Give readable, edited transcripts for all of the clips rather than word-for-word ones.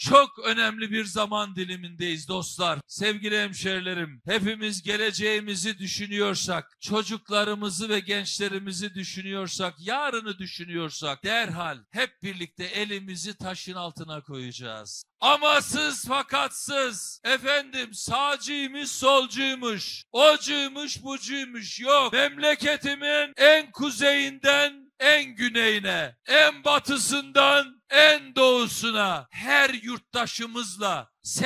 çok önemli bir zaman dilimindeyiz dostlar. Sevgili hemşerilerim, hepimiz geleceğimizi düşünüyorsak, çocuklarımızı ve gençlerimizi düşünüyorsak, yarını düşünüyorsak derhal hep birlikte elimizi taşın altına koyacağız. Amasız fakatsız, efendim sağcıymış solcuymuş, ocuymuş bucuymuş yok. Memleketimin en kuzeyinden en güneyine, en batısından en doğusuna her yurttaşımızla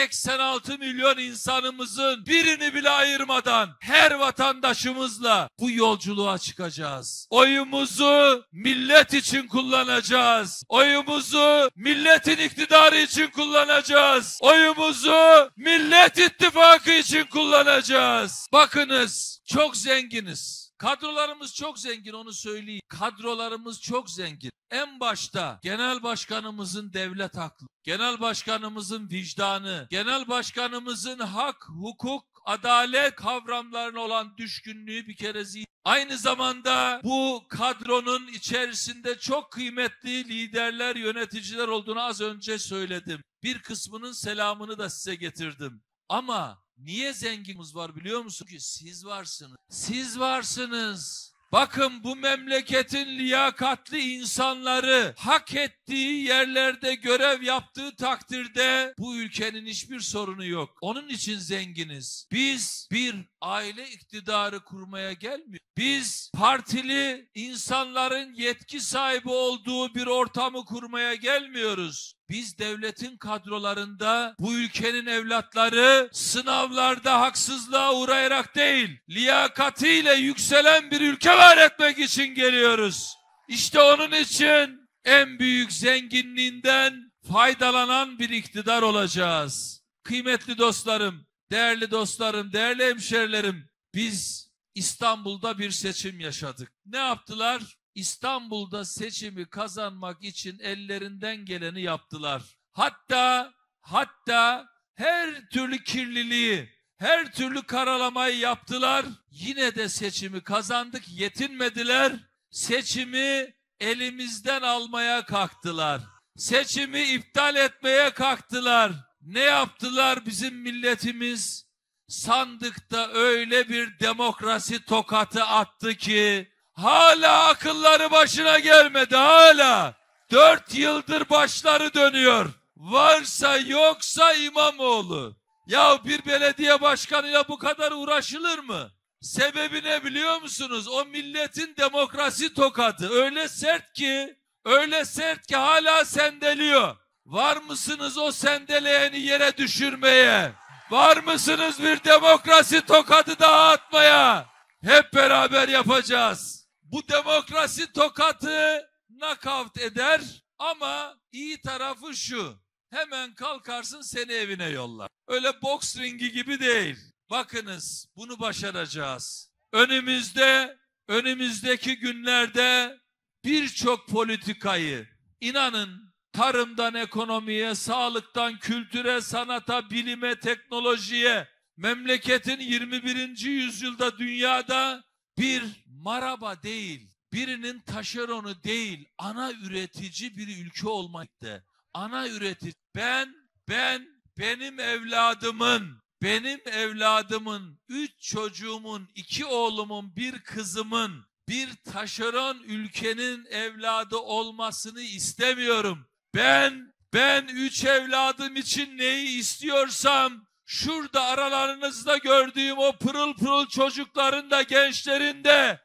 86 milyon insanımızın birini bile ayırmadan her vatandaşımızla bu yolculuğa çıkacağız. Oyumuzu millet için kullanacağız. Oyumuzu milletin iktidarı için kullanacağız. Oyumuzu Millet İttifakı için kullanacağız. Bakınız çok zenginiz. Kadrolarımız çok zengin, onu söyleyeyim. Kadrolarımız çok zengin. En başta genel başkanımızın devlet aklı, genel başkanımızın vicdanı, genel başkanımızın hak, hukuk, adalet kavramlarına olan düşkünlüğü bir kere aynı zamanda bu kadronun içerisinde çok kıymetli liderler, yöneticiler olduğunu az önce söyledim. Bir kısmının selamını da size getirdim. Ama niye zenginimiz var biliyor musunuz? Çünkü siz varsınız. Siz varsınız. Bakın bu memleketin liyakatli insanları hak ettiği yerlerde görev yaptığı takdirde bu ülkenin hiçbir sorunu yok. Onun için zenginiz. Biz bir aile iktidarı kurmaya gelmiyoruz. Biz partili insanların yetki sahibi olduğu bir ortamı kurmaya gelmiyoruz. Biz devletin kadrolarında bu ülkenin evlatları sınavlarda haksızlığa uğrayarak değil, liyakatiyle yükselen bir ülke var etmek için geliyoruz. İşte onun için en büyük zenginliğinden faydalanan bir iktidar olacağız. Kıymetli dostlarım, değerli hemşerilerim, biz İstanbul'da bir seçim yaşadık. Ne yaptılar? İstanbul'da seçimi kazanmak için ellerinden geleni yaptılar. Hatta her türlü kirliliği, her türlü karalamayı yaptılar. Yine de seçimi kazandık, yetinmediler. Seçimi elimizden almaya kalktılar. Seçimi iptal etmeye kalktılar. Ne yaptılar bizim milletimiz? Sandıkta öyle bir demokrasi tokatı attı ki hala akılları başına gelmedi, hala. 4 yıldır başları dönüyor. Varsa yoksa İmamoğlu. Ya bir belediye başkanıyla bu kadar uğraşılır mı? Sebebi ne biliyor musunuz? O milletin demokrasi tokadı. Öyle sert ki hala sendeliyor. Var mısınız o sendeleyeni yere düşürmeye? Var mısınız bir demokrasi tokadı daha atmaya? Hep beraber yapacağız. Bu demokrasi tokatı nakavt eder ama iyi tarafı şu: hemen kalkarsın seni evine yollar. Öyle boks ringi gibi değil. Bakınız bunu başaracağız. Önümüzdeki günlerde birçok politikayı, inanın, tarımdan ekonomiye, sağlıktan kültüre, sanata, bilime, teknolojiye, memleketin 21. yüzyılda dünyada bir maraba değil, birinin taşeronu değil, ana üretici bir ülke olmakta. Ana üretici. Benim evladımın, 3 çocuğumun, 2 oğlumun, 1 kızımın bir taşeron ülkenin evladı olmasını istemiyorum. Ben 3 evladım için neyi istiyorsam, şurada aralarınızda gördüğüm o pırıl pırıl çocukların da, gençlerin de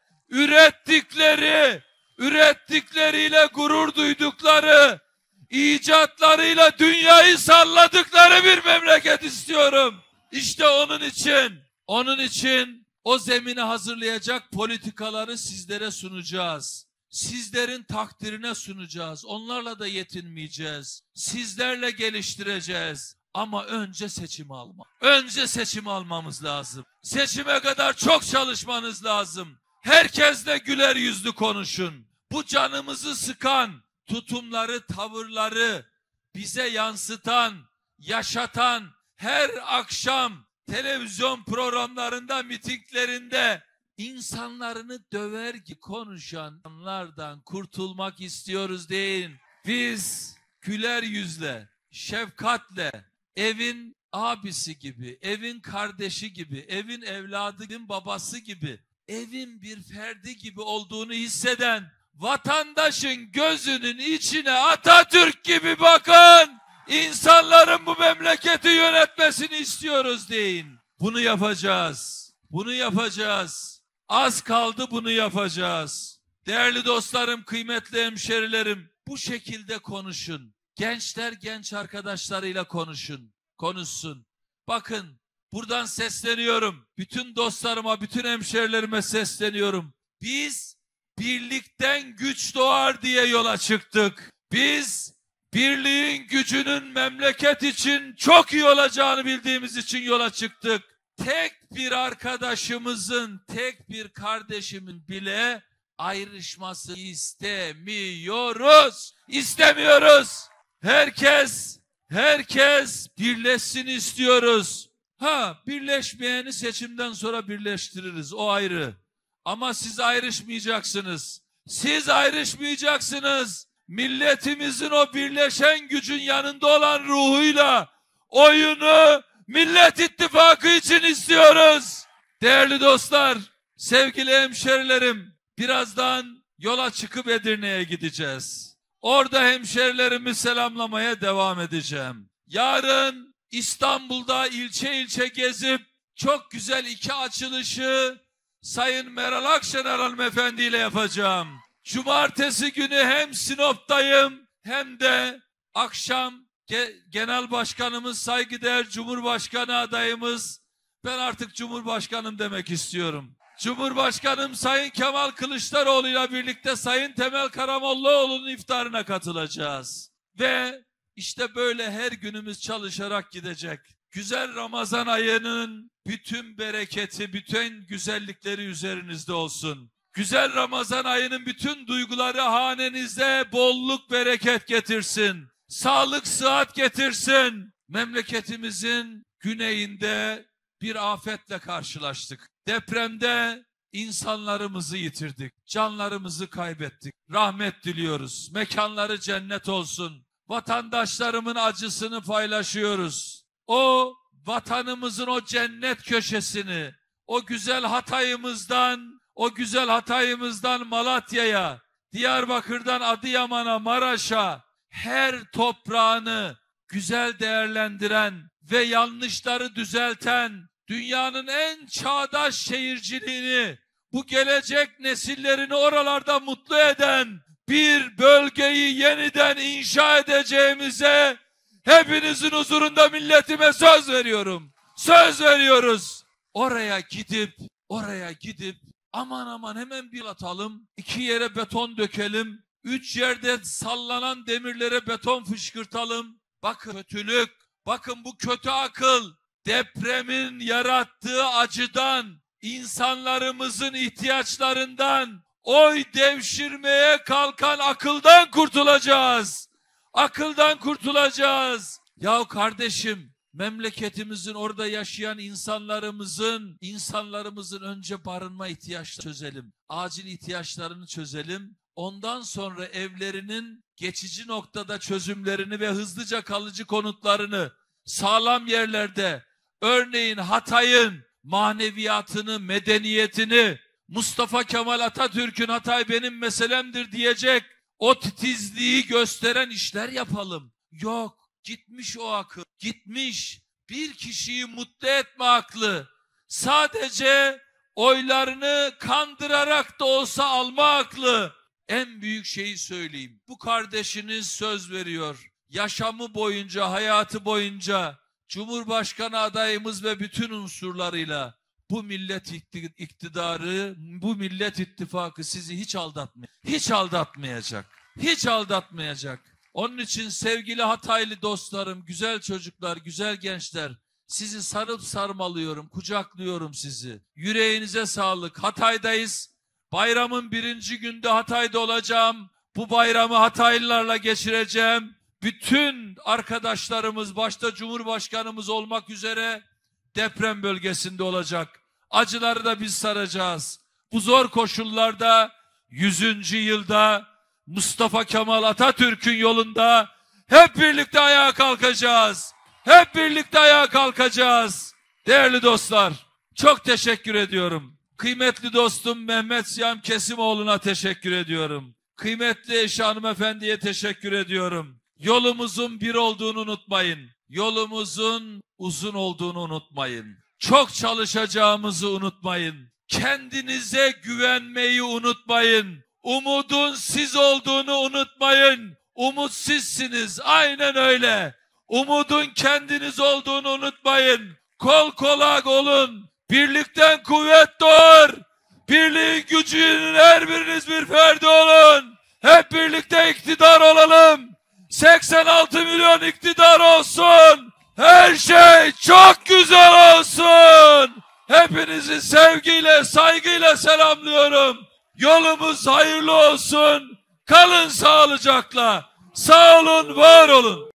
ürettikleriyle gurur duydukları, icatlarıyla dünyayı salladıkları bir memleket istiyorum. İşte onun için o zemini hazırlayacak politikaları sizlere sunacağız. Sizlerin takdirine sunacağız. Onlarla da yetinmeyeceğiz. Sizlerle geliştireceğiz. Ama önce seçim almamız lazım. Seçime kadar çok çalışmanız lazım. Herkesle güler yüzlü konuşun. Bu canımızı sıkan tutumları, tavırları bize yansıtan, yaşatan, her akşam televizyon programlarında, mitinglerinde insanlarını döver gibi konuşanlardan kurtulmak istiyoruz deyin. Biz güler yüzle, şefkatle, evin abisi gibi, evin kardeşi gibi, evin evladı, evin babası gibi, evin bir ferdi gibi olduğunu hisseden vatandaşın gözünün içine Atatürk gibi bakın, insanların bu memleketi yönetmesini istiyoruz deyin. Bunu yapacağız. Bunu yapacağız. Az kaldı, bunu yapacağız. Değerli dostlarım, kıymetli hemşerilerim, bu şekilde konuşun. Gençler genç arkadaşlarıyla konuşsun. Bakın, buradan sesleniyorum. Bütün dostlarıma, bütün hemşerilerime sesleniyorum. Biz birlikten güç doğar diye yola çıktık. Biz birliğin gücünün memleket için çok iyi olacağını bildiğimiz için yola çıktık. Tek bir arkadaşımızın, tek bir kardeşimin bile ayrışması istemiyoruz. İstemiyoruz. Herkes birleşsin istiyoruz. Birleşmeyeni seçimden sonra birleştiririz. O ayrı. Ama siz ayrışmayacaksınız. Siz ayrışmayacaksınız. Milletimizin o birleşen gücün yanında olan ruhuyla oyunu Millet İttifakı için istiyoruz. Değerli dostlar, sevgili hemşerilerim, birazdan yola çıkıp Edirne'ye gideceğiz. Orada hemşerilerimi selamlamaya devam edeceğim. Yarın İstanbul'da ilçe ilçe gezip çok güzel 2 açılışı Sayın Meral Akşener hanımefendi ile yapacağım. Cumartesi günü hem Sinop'tayım hem de akşam Genel Başkanımız, saygıdeğer Cumhurbaşkanı adayımız, ben artık Cumhurbaşkanım demek istiyorum. Cumhurbaşkanım Sayın Kemal Kılıçdaroğlu ile birlikte Sayın Temel Karamollaoğlu'nun iftarına katılacağız. Ve işte böyle her günümüz çalışarak gidecek. Güzel Ramazan ayının bütün bereketi, bütün güzellikleri üzerinizde olsun. Güzel Ramazan ayının bütün duyguları hanenize bolluk bereket getirsin. Sağlık, sıhhat getirsin. Memleketimizin güneyinde bir afetle karşılaştık. Depremde insanlarımızı yitirdik. Canlarımızı kaybettik. Rahmet diliyoruz. Mekanları cennet olsun. Vatandaşlarımın acısını paylaşıyoruz. O vatanımızın o cennet köşesini, o güzel Hatay'ımızdan Malatya'ya, Diyarbakır'dan Adıyaman'a, Maraş'a, her toprağını güzel değerlendiren ve yanlışları düzelten, dünyanın en çağdaş şehirciliğini, bu gelecek nesillerini oralarda mutlu eden bir bölgeyi yeniden inşa edeceğimize hepinizin huzurunda milletime söz veriyorum. Söz veriyoruz. Oraya gidip aman hemen bir atalım, 2 yere beton dökelim, 3 yerde sallanan demirlere beton fışkırtalım. Bakın kötülük, bakın bu kötü akıl, depremin yarattığı acıdan, insanlarımızın ihtiyaçlarından, oy devşirmeye kalkan akıldan kurtulacağız. Akıldan kurtulacağız. Ya kardeşim, memleketimizin orada yaşayan insanlarımızın önce barınma ihtiyaçlarını çözelim. Acil ihtiyaçlarını çözelim. Ondan sonra evlerinin geçici noktada çözümlerini ve hızlıca kalıcı konutlarını sağlam yerlerde, örneğin Hatay'ın maneviyatını, medeniyetini, Mustafa Kemal Atatürk'ün Hatay benim meselemdir diyecek o titizliği gösteren işler yapalım. Yok, gitmiş o akıl, gitmiş bir kişiyi mutlu etme aklı, sadece oylarını kandırarak da olsa alma aklı. En büyük şeyi söyleyeyim. Bu kardeşiniz söz veriyor. Yaşamı boyunca, hayatı boyunca Cumhurbaşkanı adayımız ve bütün unsurlarıyla bu millet iktidarı, bu millet ittifakı sizi hiç aldatmayacak. Hiç aldatmayacak. Onun için sevgili Hataylı dostlarım, güzel çocuklar, güzel gençler, sizi sarıp sarmalıyorum, kucaklıyorum sizi. Yüreğinize sağlık. Hatay'dayız. Bayramın 1. günde Hatay'da olacağım. Bu bayramı Hataylılarla geçireceğim. Bütün arkadaşlarımız, başta Cumhurbaşkanımız olmak üzere deprem bölgesinde olacak. Acıları da biz saracağız. Bu zor koşullarda 100. yılda Mustafa Kemal Atatürk'ün yolunda Hep birlikte ayağa kalkacağız. Hep birlikte ayağa kalkacağız. Değerli dostlar, çok teşekkür ediyorum. Kıymetli dostum Mehmet Siyam Kesimoğlu'na teşekkür ediyorum. Kıymetli eşi hanımefendiye teşekkür ediyorum. Yolumuzun bir olduğunu unutmayın. Yolumuzun uzun olduğunu unutmayın. Çok çalışacağımızı unutmayın. Kendinize güvenmeyi unutmayın. Umudun siz olduğunu unutmayın. Umut sizsiniz. Aynen öyle. Umudun kendiniz olduğunu unutmayın. Kol kola olun. Birlikten kuvvet doğar. Birliğin gücünün her biriniz bir ferdi olun. Hep birlikte iktidar olalım. 86 milyon iktidar olsun. Her şey çok güzel olsun. Hepinizi sevgiyle, saygıyla selamlıyorum. Yolumuz hayırlı olsun. Kalın sağlıcakla. Sağ olun, var olun.